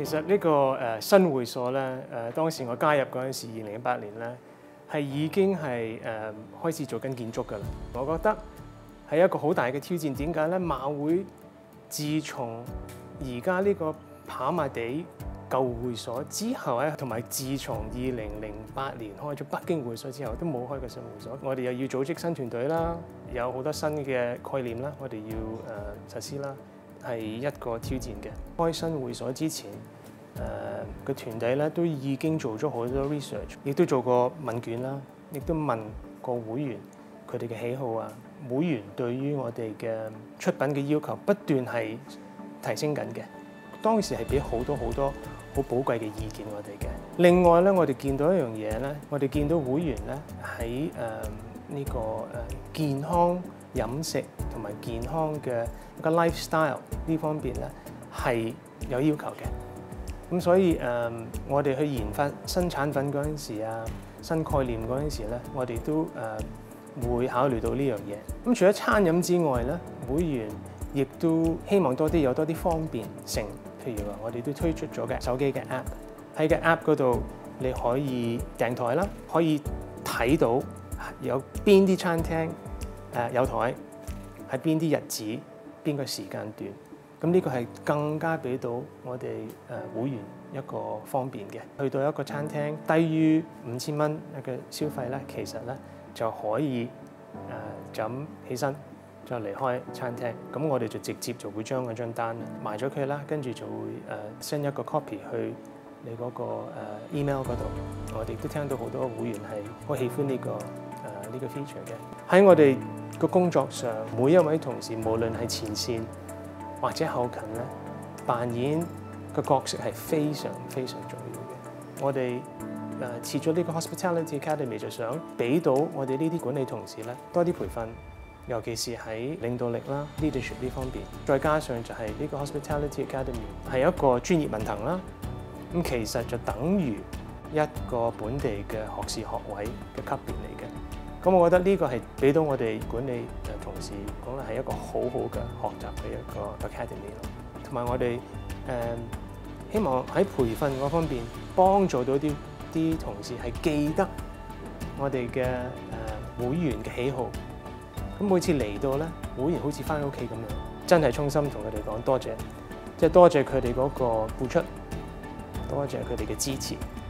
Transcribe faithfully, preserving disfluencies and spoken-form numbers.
其實呢個誒新會所咧，誒當時我加入嗰陣時，二零一八年咧，係已經係誒開始做緊建築㗎啦。我覺得係一個好大嘅挑戰。點解咧？馬會自從而家呢個跑馬地舊會所之後咧，同埋自從二零零八年開咗北京會所之後，都冇開過新會所。我哋又要組織新團隊啦，有好多新嘅概念啦，我哋要誒、呃、實施啦，係一個挑戰嘅。開新會所之前，誒個團隊咧都已經做咗好多 research， 亦都做過問卷啦，亦都問過會員佢哋嘅喜好啊。會員對於我哋嘅出品嘅要求不斷係提升緊嘅。當時係俾好多好多好寶貴嘅意見我哋嘅。另外咧，我哋見到一樣嘢咧，我哋見到會員咧喺誒呢個誒健康飲食同埋健康嘅一個 lifestyle 呢方面咧係有要求嘅。咁所以誒、呃，我哋去研發新產品嗰陣時啊，新概念嗰陣時咧，我哋都誒、呃、會考慮到呢樣嘢。咁除咗餐飲之外咧，會員亦都希望多啲有多啲方便性。譬如話，我哋都推出咗嘅手機嘅 app， 喺個 app 嗰度你可以訂台啦，可以睇到有邊啲餐廳誒、呃、有台，喺邊啲日子、邊個時間段。咁呢個係更加俾到我哋誒會員一個方便嘅。去到一個餐廳低於五千蚊一個消費咧，其實咧就可以誒、呃、就咁起身。再離開餐廳，咁我哋就直接就會將嗰張單賣咗佢啦，跟住就會誒 send 一個 copy 去你嗰個誒 email 嗰度。我哋都聽到好多會員係好喜歡呢個誒呢個 feature 嘅。喺我哋個工作上，每一位同事無論係前線或者後勤咧，扮演個角色係非常非常重要嘅。我哋誒設咗呢個 Hospitality Academy， 就想俾到我哋呢啲管理同事咧多啲培訓。尤其是喺領導力啦、leadership 呢方面，再加上就係呢個 Hospitality Academy 係一個專業文憑啦。咁其實就等於一個本地嘅學士學位嘅級別嚟嘅。咁我覺得呢個係俾到我哋管理誒同事講咧係一個好好嘅學習嘅一個 academy 咯。同埋我哋誒、呃、希望喺培訓嗰方面幫助到啲啲同事係記得我哋嘅誒會員嘅喜好。咁每次嚟到咧，會員好似翻屋企咁樣，真係衷心同佢哋講多謝，即係多謝佢哋嗰個付出，多謝佢哋嘅支持。